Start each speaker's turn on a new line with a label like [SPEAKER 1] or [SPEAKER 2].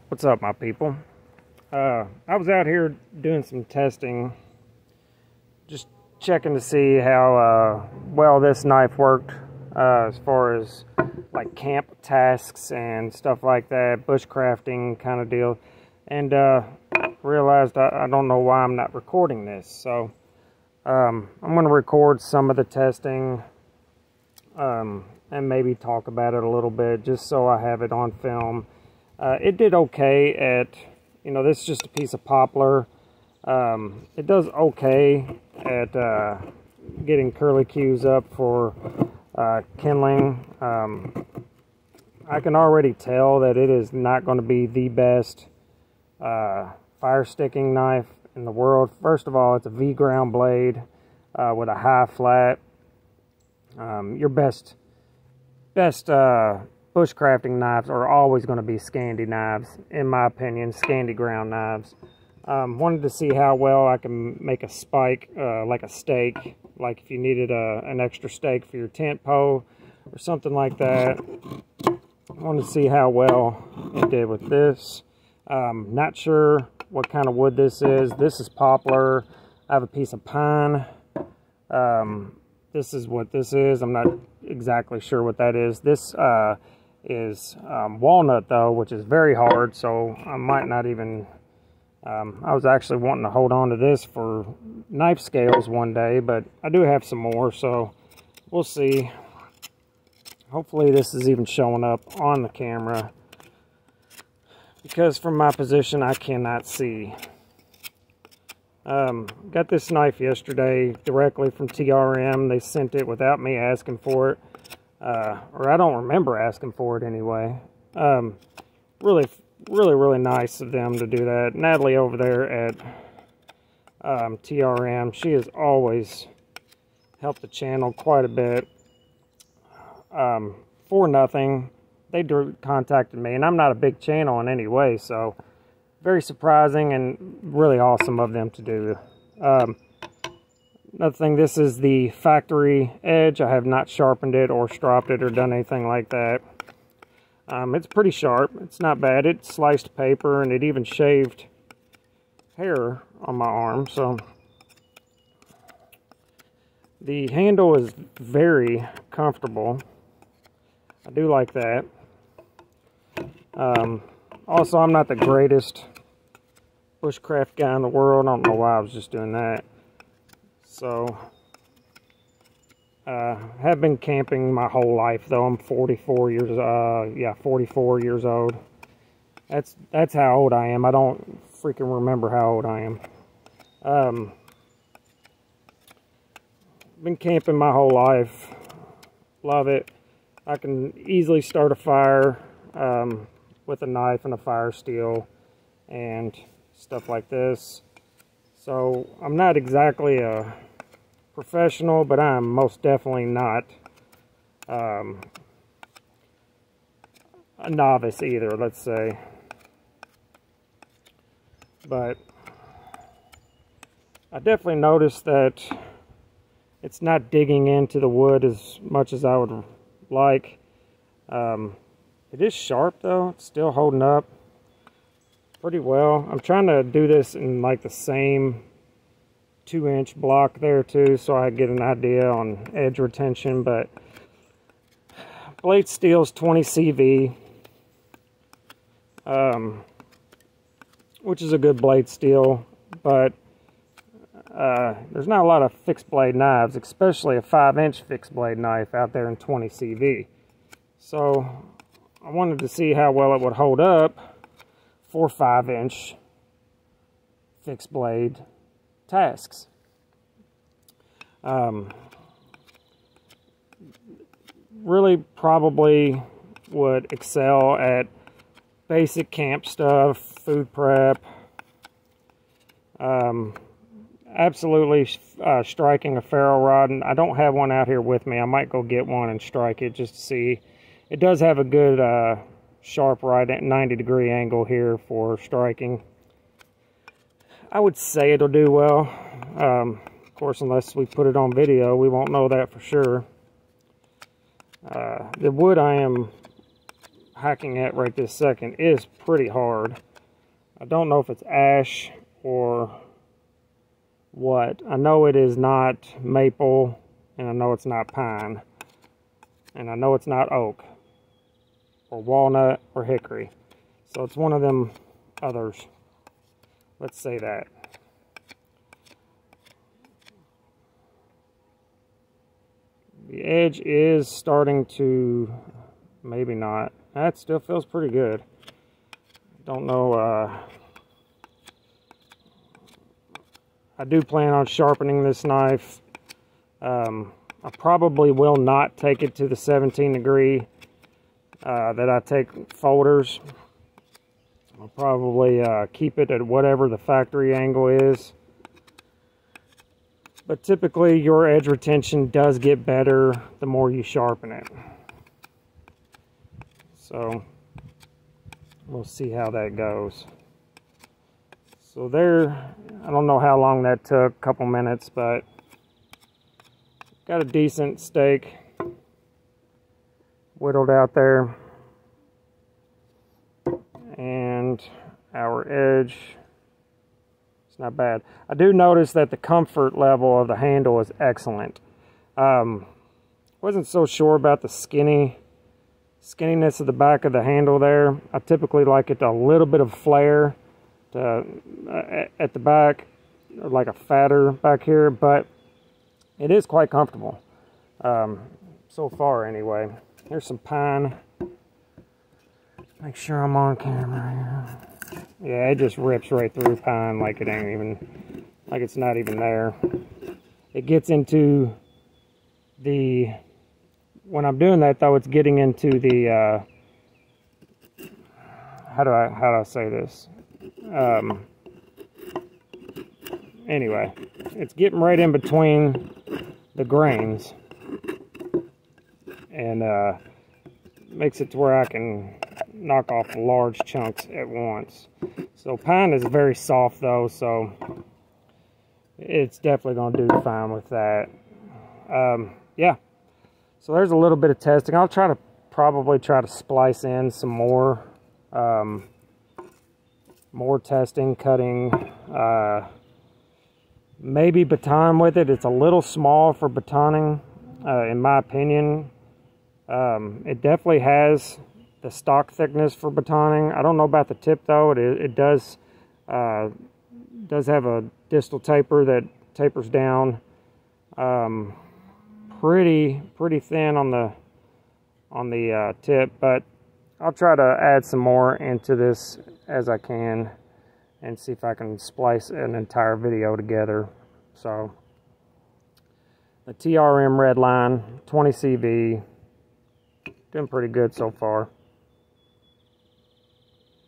[SPEAKER 1] What's up, my people? I was out here doing some testing, just checking to see how well this knife worked as far as like camp tasks and stuff like that, bushcrafting kind of deal, and realized I don't know why I'm not recording this. So I'm going to record some of the testing and maybe talk about it a little bit just so I have it on film. It did okay at, this is just a piece of poplar. It does okay at getting curlicues up for kindling. I can already tell that it is not going to be the best fire sticking knife in the world. First of all, it's a V-ground blade with a high flat. Your best bushcrafting knives are always going to be Scandi knives, in my opinion, Scandi ground knives. Wanted to see how well I can make a spike, like a stake, like if you needed an extra stake for your tent pole or something like that. Wanted to see how well it did with this. Not sure what kind of wood this is. This is poplar. I have a piece of pine. This is what this is. I'm not exactly sure what that is. This is walnut, though, which is very hard, so I might not even... I was actually wanting to hold on to this for knife scales one day, but I do have some more, so we'll see. Hopefully this is even showing up on the camera, because from my position I cannot see. Got this knife yesterday directly from TRM. They sent it without me asking for it. Or I don't remember asking for it anyway. Really nice of them to do that. Natalie over there at TRM, she has always helped the channel quite a bit. For nothing, they contacted me, and I'm not a big channel in any way, so very surprising and really awesome of them to do. Another thing, this is the factory edge. I have not sharpened it or stropped it or done anything like that. It's pretty sharp. It's not bad. It sliced paper, and it even shaved hair on my arm. So the handle is very comfortable. I do like that. Also, I'm not the greatest bushcraft guy in the world. I don't know why I was just doing that. So, have been camping my whole life, though. I'm 44 years old. That's how old I am. I don't freaking remember how old I am. Been camping my whole life. Love it. I can easily start a fire with a knife and a fire steel and stuff like this. So I'm not exactly a professional, but I'm most definitely not a novice either, let's say. But I definitely noticed that it's not digging into the wood as much as I would like. It is sharp, though. It's still holding up pretty well. I'm trying to do this in like the same 2-inch block there too, so I get an idea on edge retention. But blade steel's 20 CV, which is a good blade steel, but there's not a lot of fixed blade knives, especially a 5-inch fixed blade knife out there in 20 CV. So I wanted to see how well it would hold up for 5-inch fixed blade tasks. Really probably would excel at basic camp stuff, food prep, absolutely striking a ferro rod. And I don't have one out here with me. I might go get one and strike it just to see. It does have a good sharp right at 90-degree angle here for striking. I would say it'll do well. Of course, unless we put it on video, we won't know that for sure. The wood I am hacking at right this second is pretty hard. I don't know if it's ash or what. I know it is not maple, and I know it's not pine, and I know it's not oak or walnut or hickory. So it's one of them others. Let's say that. The edge is starting to, maybe not. That still feels pretty good. Don't know. I do plan on sharpening this knife. I probably will not take it to the 17 degree that I take folders. I'll probably keep it at whatever the factory angle is. But typically your edge retention does get better the more you sharpen it. So we'll see how that goes. So there, I don't know how long that took, a couple minutes, but got a decent steak whittled out there. And our edge, it's not bad. I do notice that the comfort level of the handle is excellent. Wasn't so sure about the skinniness of the back of the handle there. I typically like it a little bit of flare at the back, like a fatter back here, but it is quite comfortable so far anyway. Here's some pine. Make sure I'm on camera here. Yeah, it just rips right through pine like it ain't even, like it's not even there. It gets into the, when I'm doing that though, it's getting into the, how do I say this? Anyway, it's getting right in between the grains, and makes it to where I can knock off large chunks at once. So pine is very soft though, so it's definitely going to do fine with that. Yeah, so there's a little bit of testing. I'll probably try to splice in some more testing, cutting, maybe baton with it. It's a little small for batoning, in my opinion. It definitely has the stock thickness for batoning. I don't know about the tip though. It does have a distal taper that tapers down pretty thin on the tip, but I'll try to add some more into this as I can and see if I can splice an entire video together. So the TRM Redline 20 CV, doing pretty good so far.